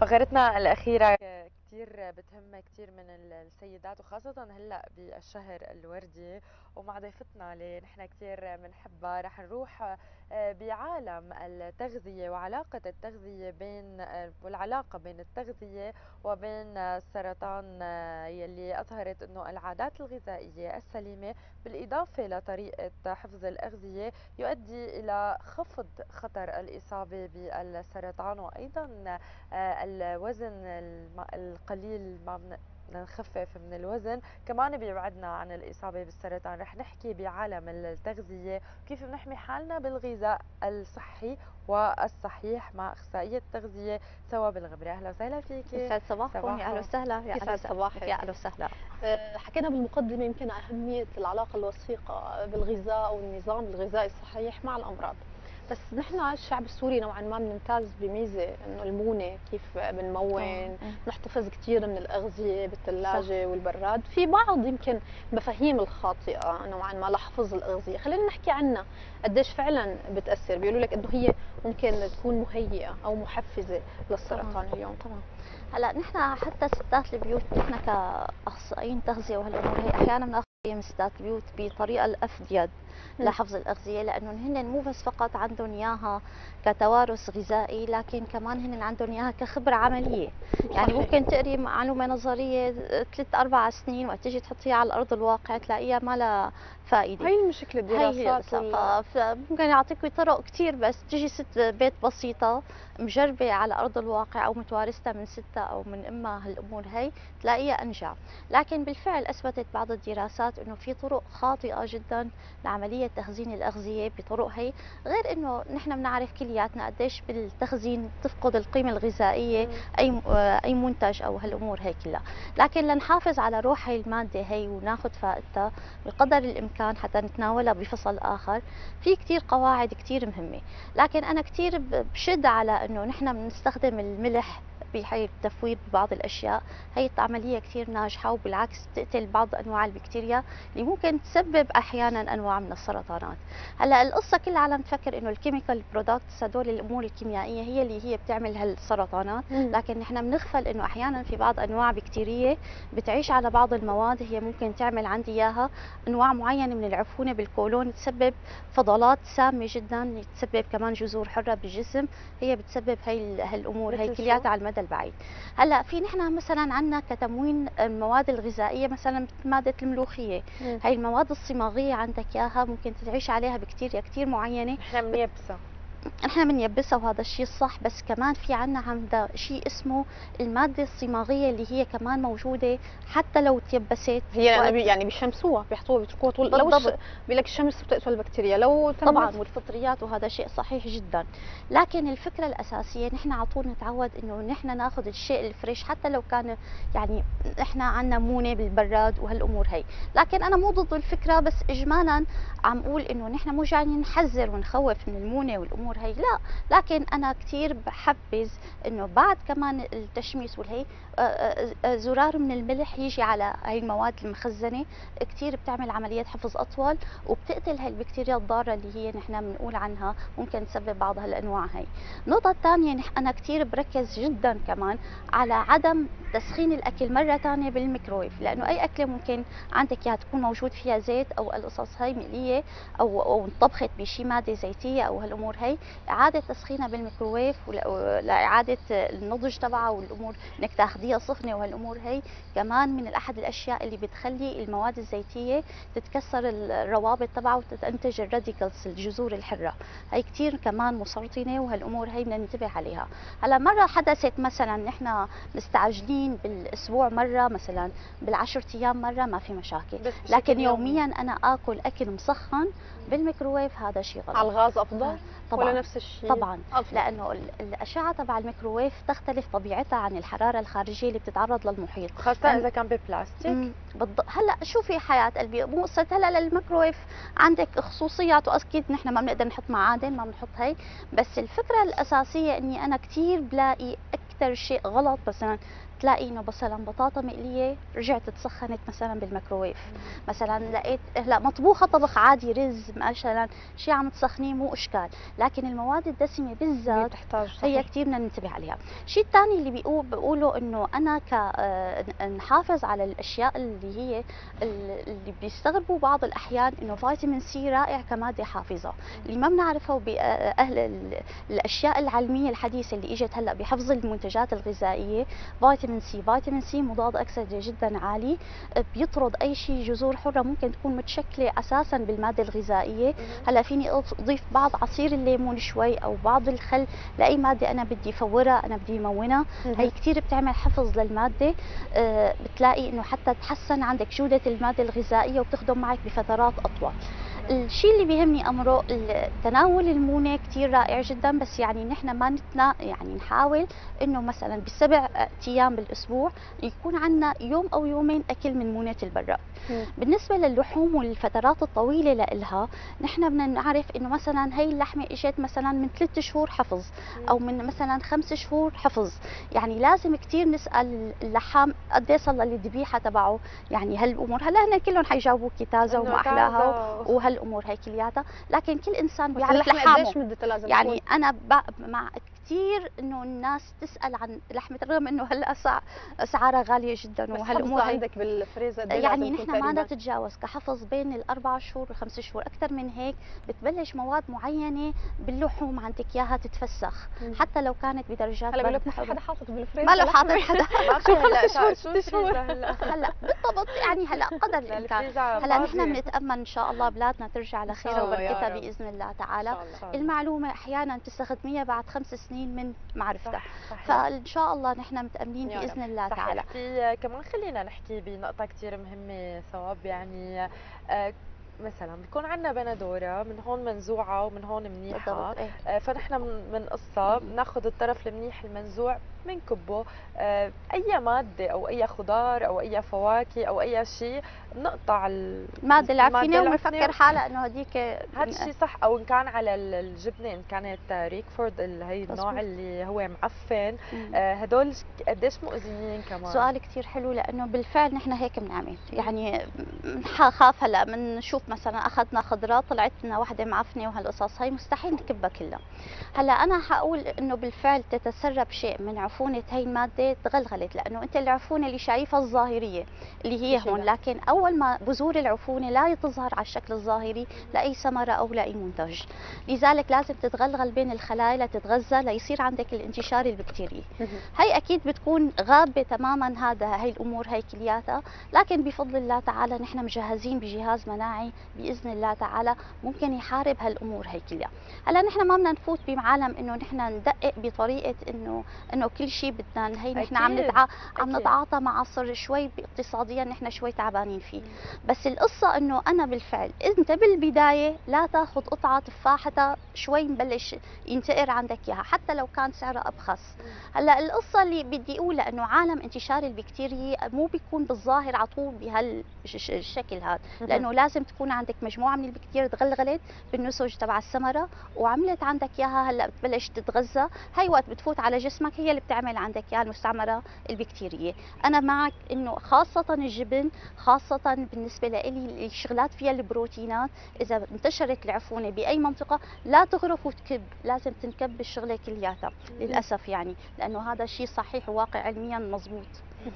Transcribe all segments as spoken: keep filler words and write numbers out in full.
فقرتنا الأخيرة كتير بتهم كتير من السيدات، وخاصة هلأ بالشهر الوردي، ومع ضيفتنا اللي نحن كتير بنحبها رح نروح آه، بعالم التغذية وعلاقة التغذية بين آه، والعلاقة بين التغذية وبين السرطان، آه، يلي أظهرت أنه العادات الغذائية السليمة بالإضافة لطريقة حفظ الأغذية يؤدي إلى خفض خطر الإصابة بالسرطان، وأيضا آه، الوزن الم- القليل ما بن- بدنا نخفف من الوزن كمان بيبعدنا عن الإصابة بالسرطان. رح نحكي بعالم التغذية كيف بنحمي حالنا بالغذاء الصحي والصحيح مع أخصائية التغذية سوا بالغبرة. أهلا وسهلا فيكي. يسعد صباحكم، يا اهلا صباحو. وسهلا، يا اهلا يسعد وسهلا، صباحك. يا اهلا وسهلا. آه، حكينا بالمقدمة يمكن أهمية العلاقة الوثيقة بالغذاء أو النظام الغذائي الصحيح مع الأمراض، بس نحن الشعب السوري نوعا ما بنمتاز بميزة إنه المونة، كيف بنمون، نحتفظ كثير من الأغذية بالثلاجة والبراد. في بعض يمكن مفاهيم الخاطئة نوعا ما لحفظ الأغذية، خلينا نحكي عنها قديش فعلا بتأثر. بيقولوا لك إنه هي ممكن تكون مهيئة أو محفزة للسرطان طبعا اليوم. طبعا. هلا نحن حتى ستات البيوت، نحن كاخصائيين تغذيه وهالامور هي احيانا بناخذ من ستات البيوت بطريقه الافيد لحفظ الاغذيه، لانه هن مو بس فقط عندهم اياها كتوارث غذائي، لكن كمان هن عندهم اياها كخبره عمليه. يعني صحيح. ممكن تقري معلومه نظريه ثلاث اربع سنين، وقت تيجي تحطيها على ارض الواقع تلاقيها ما لها فائده. هي المشكلة، الدراسات هي ممكن يعطيكي طرق كثير، بس تيجي ست بيت بسيطة مجربة على أرض الواقع أو متوارثتها من ستة أو من أمها هالأمور هي تلاقيها أنجع. لكن بالفعل أثبتت بعض الدراسات أنه في طرق خاطئة جدا لعملية تخزين الأغذية بطرق هي، غير أنه نحن بنعرف كلياتنا قديش بالتخزين تفقد القيمة الغذائية أي أي منتج أو هالأمور هي كلها. لكن لنحافظ على روح هي المادة هي وناخذ فائدتها بقدر الإمكان حتى نتناولها بفصل آخر، في كتير قواعد كتير مهمة. لكن أنا كتير بشد على أنه نحن بنستخدم الملح بحي التفويض ببعض الاشياء. هي العمليه كثير ناجحه، وبالعكس بتقتل بعض انواع البكتيريا اللي ممكن تسبب احيانا انواع من السرطانات. هلا القصه كلها عم تفكر انه الكيميكال برودكتس، هدول الامور الكيميائيه هي اللي هي بتعمل هالسرطانات، لكن نحن بنغفل انه احيانا في بعض انواع بكتيريه بتعيش على بعض المواد، هي ممكن تعمل عندي اياها انواع معينه من العفونه بالكولون، تسبب فضلات سامه جدا، تسبب كمان جذور حره بالجسم، هي بتسبب هي هالامور هي كلياتها على المدى البعيد. هلا في نحن مثلا عندنا كتموين المواد الغذائيه مثلا مثل ماده الملوخيه، مم. هي المواد الصماغيه عندك اياها ممكن تعيش عليها بكتيريا كتير معينه، نحن بنيبسها نحن بنيبسها، وهذا الشيء الصح. بس كمان في عنا عندها شيء اسمه المادة الصماغية اللي هي كمان موجودة حتى لو تيبست. هي يعني بيشمسوها، بيحطوها بيتركوها طول، لو بيقول لك الشمس بتقتل البكتيريا لو طبعا، والفطريات، وهذا شيء صحيح جدا. لكن الفكرة الأساسية نحن على طول نتعود انه نحن ناخذ الشيء الفريش حتى لو كان يعني نحن عندنا مونة بالبراد وهالامور هي. لكن انا مو ضد الفكرة، بس اجمالا عم اقول انه نحن مو جايين نحذر ونخوف من المونة والامور هي، لا. لكن انا كثير بحبذ انه بعد كمان التشميس والهي زرار من الملح يجي على هي المواد المخزنه، كثير بتعمل عمليات حفظ اطول وبتقتل هي البكتيريا الضاره اللي هي نحن بنقول عنها ممكن تسبب بعض هالانواع هي. النقطه الثانيه، انا كثير بركز جدا كمان على عدم تسخين الاكل مره ثانيه بالميكرويف، لانه اي اكله ممكن عندك اياها تكون موجود فيها زيت او القصص هي مقليه او او انطبخت بشي ماده زيتيه او هالامور هي، اعاده تسخينها بالميكروويف لاعاده النضج تبعها والامور انك تاخذيها سخنه وهالامور هي كمان من احد الاشياء اللي بتخلي المواد الزيتيه تتكسر الروابط تبعها وتنتج الراديكالز، الجذور الحره، هي كثير كمان مسرطنه، وهالامور هي بدنا ننتبه عليها. هلا مره حدثت مثلا نحن مستعجلين بالاسبوع مره، مثلا بالعشر ايام مره، ما في مشاكل، لكن يوميا انا اكل اكل مسخن بالميكروويف هذا شيء غلط. على الغاز افضل طبعا ولا نفس الشيء؟ طبعا أفضل. لانه الاشعه تبع الميكروويف تختلف طبيعتها عن الحراره الخارجيه اللي بتتعرض للمحيط، خاصة إذا كان ببلاستيك. بالضبط. هلا شوفي حياه قلبي، مو قصه هلا للميكروويف عندك خصوصيات، واكيد نحن ما بنقدر نحط معادن، ما بنحط هي، بس الفكره الاساسيه اني انا كثير بلاقي اكثر شيء غلط مثلا تلاقي انه مثلا بطاطا مقليه رجعت تسخنت مثلا بالميكروويف، مثلا لقيت هلا مطبوخه طبخ عادي رز مثلا شيء عم تسخنيه مو اشكال، لكن المواد الدسمه بالذات بتحتاج هي صحيح. كثير بدنا ننتبه عليها. الشيء الثاني اللي بيقول بيقولوا انه انا ك آه، نحافظ على الاشياء اللي هي اللي بيستغربوا بعض الاحيان انه فيتامين سي رائع كماده حافظه، اللي ما بنعرفه باهل الاشياء العلميه الحديثه اللي اجت هلا بحفظ المنتجات الغذائيه. فيتامين سي فيتامين سي مضاد اكسده جدا عالي، بيطرد اي شيء جذور حره ممكن تكون متشكله اساسا بالماده الغذائيه. هلا فيني اضيف بعض عصير الليمون شوي او بعض الخل لاي ماده انا بدي فورها، انا بدي مونها، هي كثير بتعمل حفظ للماده. آه بتلاقي انه حتى تحسن عندك جوده الماده الغذائيه وبتخدم معك بفترات اطول. الشيء اللي بيهمني امره تناول المونه كثير رائع جدا، بس يعني نحن ما نتنا يعني نحاول انه مثلا بالسبع ايام بالاسبوع يكون عندنا يوم او يومين اكل من مونه البراد. بالنسبه للحوم والفترات الطويله لإلها، نحن بدنا نعرف انه مثلا هي اللحمه اجت مثلا من ثلاث شهور حفظ او من مثلا خمس شهور حفظ، يعني لازم كثير نسال اللحام قد ايه صار للذبيحه تبعه، يعني هالامور هلا هن كلهم حيجاوبوكي تازه وما احلاها وهالامور هي كلياتها، لكن كل انسان بيعرف لحامه. قديش مدتها لازم يعني تكون؟ انا مع كثير انه الناس تسال عن لحمه، رغم انه هلا اسعارها غاليه جدا وهالامور عندك بالفريزر يعني نحن ما بدنا تتجاوز كحفظ بين الاربع شهور والخمس شهور، اكثر من هيك بتبلش مواد معينه باللحوم عندك اياها تتفسخ. مم. حتى لو كانت بدرجات هلا بقول لك ما حدا حاطط بالفريزر، ما له حاطط حدا شو هلا شو شو هلا هلا بالضبط يعني هلا قدر الامكان. هلا نحن بنتامل ان شاء الله بلادنا ترجع على خير وبركتها باذن الله تعالى. المعلومه احيانا تستخدميها بعد خمس سنين من معرفتها، فان شاء الله نحن متاملين باذن الله صحيح. تعالى. في كمان خلينا نحكي بنقطه كثير مهمه ثواب، يعني آه مثلا بيكون عندنا بندوره من هون منزوعه ومن هون منيحه، إيه؟ آه فنحن بنقصها بناخذ الطرف المنيح المنزوع بنكبه، آه اي ماده او اي خضار او اي فواكه او اي شيء بنقطع الماده العفينه ونفكر حالها انه هذيك هذا الشيء صح. او ان كان على الجبنه ان كانت ريكفورد اللي هي النوع اللي هو معفن، آه هدول قديش مؤذيين كمان. سؤال كثير حلو، لانه بالفعل نحن هيك بنعمل، يعني خاف هلا بنشوف مثلا اخذنا خضره طلعت لنا وحده معفنه وهالقصص هي مستحيل نكبها كلها. هلا انا حقول انه بالفعل تتسرب شيء من عفونه هي الماده تغلغلت، لانه انت العفونه اللي شايفها الظاهريه اللي هي هون، لكن اول ما بذور العفونه لا تظهر على الشكل الظاهري لاي ثمره او لاي منتج، لذلك لازم تتغلغل بين الخلايا لتتغذى ليصير عندك الانتشار البكتيري. هي اكيد بتكون غابه تماما هذا هي الامور هي كلياتها، لكن بفضل الله تعالى نحن مجهزين بجهاز مناعي باذن الله تعالى ممكن يحارب هالامور هي كلها. هلا نحن ما بدنا نفوت بعالم انه نحن ندقق بطريقه انه انه كل شيء بدنا، هي نحن عم نتع... عم نتعاطى مع عصر شوي اقتصاديا نحن شوي تعبانين فيه. بس القصه انه انا بالفعل انت بالبدايه لا تاخذ قطعه تفاحتها شوي مبلش ينتقر عندك اياها حتى لو كان سعرها ابخس. هلا القصه اللي بدي اقولها انه عالم انتشار البكتيريا مو بيكون بالظاهر على طول بهالشكل هذا، لانه لازم تكون عندك مجموعه من البكتيريا تغلغلت بالنسج تبع الثمره وعملت عندك اياها، هلا بتبلش تتغذى، هي وقت بتفوت على جسمك هي اللي بتعمل عندك اياها المستعمره البكتيريه. انا معك انه خاصه الجبن، خاصه بالنسبه لي الشغلات فيها البروتينات، اذا انتشرت العفونه باي منطقه لا تغرف وتكب، لازم تنكب الشغله كلياتها للاسف، يعني لانه هذا الشيء صحيح وواقع علميا مضبوط.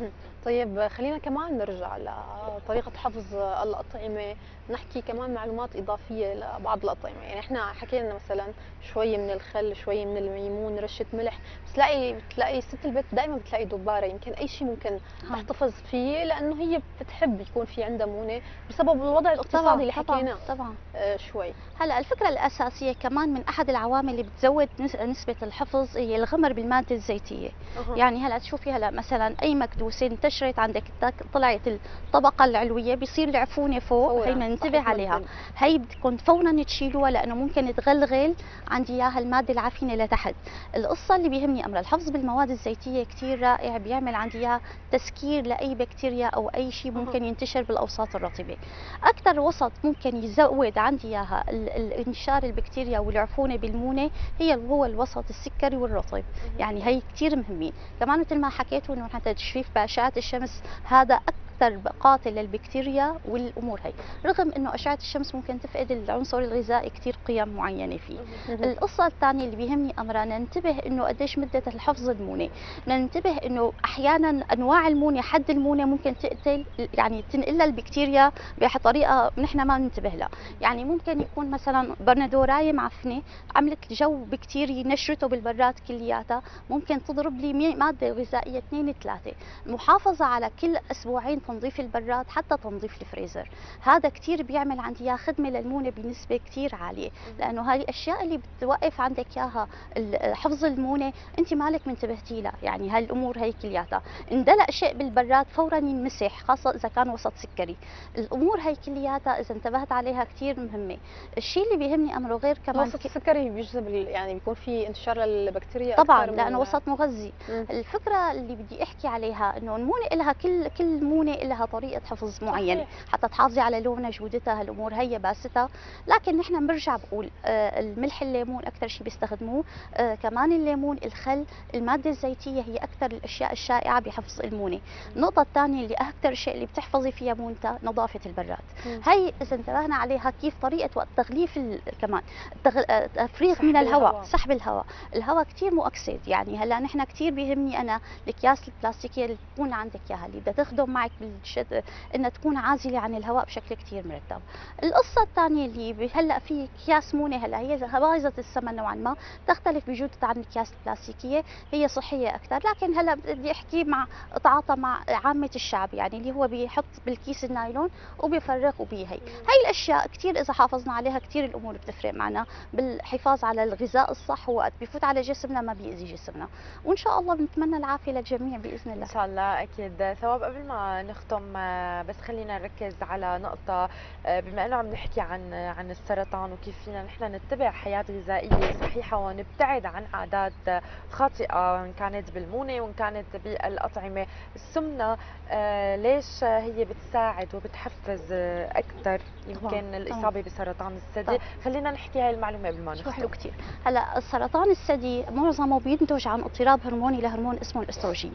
طيب خلينا كمان نرجع لطريقة حفظ الأطعمة، نحكي كمان معلومات إضافية لبعض الأطعمة. يعني احنا حكينا مثلا شوي من الخل، شوي من الليمون، رشة ملح، بس تلاقي بتلاقي ست البيت دائما بتلاقي دبارة، يمكن أي شيء ممكن تحتفظ فيه لأنه هي بتحب يكون في عندها مونة بسبب الوضع الاقتصادي اللي حكيناه. طبعا آه شوي. هلا الفكرة الأساسية كمان من أحد العوامل اللي بتزود نسبة الحفظ هي الغمر بالمادة الزيتية. أه. يعني هلا تشوفي هلا مثلا أي مكدونالدز الدكدوسه انتشرت عندك، طلعت الطبقه العلويه، بيصير العفونه فوق، هي ننتبه عليها. هي بدكم فورا تشيلوها لانه ممكن تغلغل عندي اياها الماده العفنه لتحت. القصه اللي بيهمني امر الحفظ بالمواد الزيتيه كثير رائع، بيعمل عندي اياها تسكير لاي بكتيريا او اي شيء ممكن ينتشر بالاوساط الرطبه. اكثر وسط ممكن يزود عندي اياها انتشار البكتيريا والعفونه بالمونه هي هو الوسط السكري والرطب، يعني هي كثير مهمين. كمان مثل ما حكيتوا انه حتى تجفيف باشعه الشمس هذا اكثر قاتل للبكتيريا والامور هي، رغم انه اشعه الشمس ممكن تفقد العنصر الغذائي كثير قيم معينه فيه. القصه الثانيه اللي بيهمني امرها ننتبه انه قديش مده الحفظ المونه، ننتبه انه احيانا انواع المونه، حد المونه ممكن تقتل يعني تنقلها البكتيريا بطريقه نحن ما بننتبه لها. يعني ممكن يكون مثلا برندورايه معفنه عملت جو بكتيري نشرته بالبراد كلياتها، ممكن تضرب لي ماده غذائيه اثنين ثلاثه. المحافظه على كل اسبوعين تنظيف البراد حتى تنظيف الفريزر، هذا كثير بيعمل عندي اياها خدمه للمونه بنسبه كثير عاليه، لانه هاي الاشياء اللي بتوقف عندك اياها حفظ المونه انت مالك منتبهتي لها. يعني هاي الامور هي كلياتها، اندلق شيء بالبراد فورا ينمسح، خاصه اذا كان وسط سكري. الامور هي كلياتها اذا انتبهت عليها كثير مهمه. الشيء اللي بيهمني امره غير كمان وسط السكري بيجذب يعني بيكون في انتشار للبكتيريا طبعا أكثر لانه وسط مغذي. مم. الفكره اللي بدي احكي عليها انه المونه لها كل كل مونه لها طريقه حفظ معينه حتى تحافظي على لونها، جودتها، هالامور هي باستها. لكن نحن بنرجع بقول آه الملح الليمون اكثر شيء بيستخدموه، آه كمان الليمون، الخل، الماده الزيتيه هي اكثر الاشياء الشائعه بحفظ المونه. النقطه الثانيه اللي اكثر شيء اللي بتحفظي فيها مونتها نظافه البراد. مم. هي اذا انتبهنا عليها كيف طريقه وقت تغليف كمان التفريغ من الهواء، سحب الهواء. الهواء كثير مؤكسد، يعني هلا نحن كثير بيهمني انا الاكياس البلاستيكيه اللي تكون عندك اياها اللي بدها تخدم معك بالشد انها تكون عازله عن الهواء بشكل كثير مرتب. القصه الثانيه اللي هلا في اكياس مونه، هلا هي بايظه الثمن نوعا ما، تختلف بجودتها عن الاكياس البلاستيكيه، هي صحيه اكثر. لكن هلا بدي احكي مع اتعاطى مع عامه الشعب، يعني اللي هو بيحط بالكيس النايلون وبيفرغ وبيه. هي هي الاشياء كثير اذا حافظنا عليها كثير الامور بتفرق معنا بالحفاظ على الغذاء الصح، ووقت بفوت على جسمنا ما بيأذي جسمنا. وان شاء الله بنتمنى العافيه للجميع باذن الله. ان شاء الله اكيد. ثواب، قبل ما نختم بس خلينا نركز على نقطه، بما انه عم نحكي عن عن السرطان وكيف فينا نحن نتبع حياه غذائيه صحيحه ونبتعد عن عادات خاطئه، وان كانت بالمونه وان كانت بالاطعمه. السمنه ليش هي بتساعد وبتحفز اكثر يمكن الاصابه بسرطان الثدي؟ خلينا نحكي هاي المعلومه قبل ما نختم. حلو كثير. هلا السرطان الثدي معظمه بينتج عن اضطراب هرموني لهرمون اسمه الاستروجين.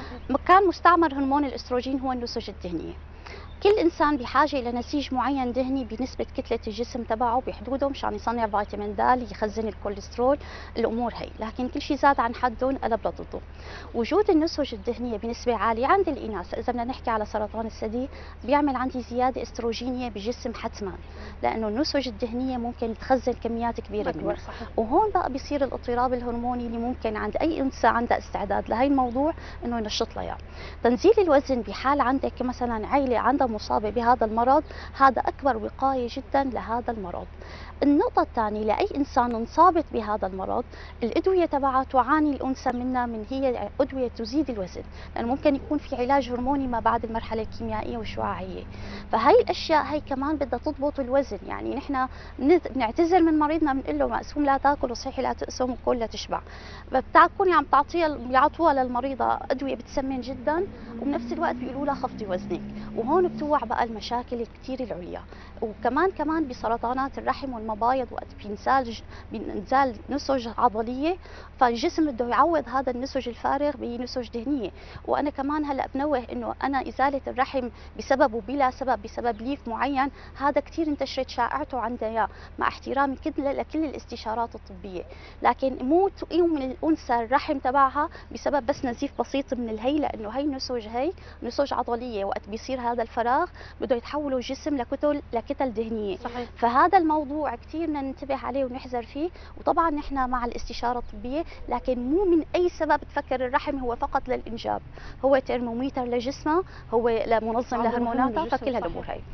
كان مستعمر هرمون الاستروجين هو النسج الدهنيه. كل انسان بحاجه الى نسيج معين دهني بنسبه كتله الجسم تبعه بحدوده مشان يصنع فيتامين د، يخزن الكوليسترول، الامور هي. لكن كل شيء زاد عن حدهم قلب ضده. وجود النسج الدهنيه بنسبه عاليه عند الاناث، اذا بدنا نحكي على سرطان الثدي، بيعمل عندي زياده استروجينيه بالجسم حتما، لانه النسج الدهنيه ممكن تخزن كميات كبيره منه. وهون بقى بيصير الاضطراب الهرموني اللي ممكن عند اي انثى عندها استعداد لهي الموضوع انه ينشط لها. تنزيل الوزن بحال عندك مثلا عيله عندها مصابة بهذا المرض، هذا أكبر وقاية جدا لهذا المرض. النقطة الثانية، لأي إنسان انصابت بهذا المرض الأدوية تبعها تعاني الأنثى منها من هي أدوية تزيد الوزن، لأنه ممكن يكون في علاج هرموني ما بعد المرحلة الكيميائية والشعاعية. فهي الأشياء هي كمان بدها تضبط الوزن. يعني نحن نعتذر من مريضنا بنقول له مقسوم لا تاكل وصحي لا تقسم وكل لا تشبع، بتكوني عم تعطيها بيعطوها للمريضة أدوية بتسمن جدا وبنفس الوقت بيقولوا لها خفضي وزنك، وهون بتوع بقى المشاكل الكثير العليا. وكمان كمان بسرطانات الرحم والمبايض وقت بينزال بينزال نسج عضليه، فالجسم بده يعوض هذا النسج الفارغ بنسج دهنيه. وانا كمان هلا بنوه انه انا ازاله الرحم بسبب وبلا سبب بسبب ليف معين، هذا كثير انتشرت شائعته عندنا، مع احترامي كل لكل الاستشارات الطبيه. لكن مو تقيم من الانثى الرحم تبعها بسبب بس نزيف بسيط من الهي، لانه هي نسج هي نسج عضليه، وقت بيصير هذا الفراغ بده يتحولوا الجسم لكتل لكتل دهنيه. صحيح. فهذا الموضوع كثير بدنا ننتبه عليه ونحذر فيه. وطبعا نحن مع الاستشاره الطبيه، لكن مو من اي سبب تفكر الرحم هو فقط للانجاب، هو ترموميتر لجسمها، هو لمنظم لهرموناتها، فكل هالامور هي. تمام.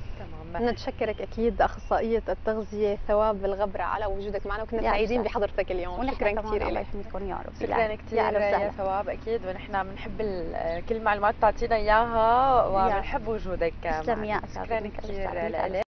بدنا نشكرك اكيد اخصائيه التغذيه ثواب الغبره على وجودك معنا، وكنا سعيدين بحضرتك اليوم. شكرا كثير لك. يخليكم يا رب. شكرا كثير يا ثواب، اكيد ونحن بنحب كل المعلومات تعطينا اياها وبنحب وجودك معنا. شكرا كثير لك.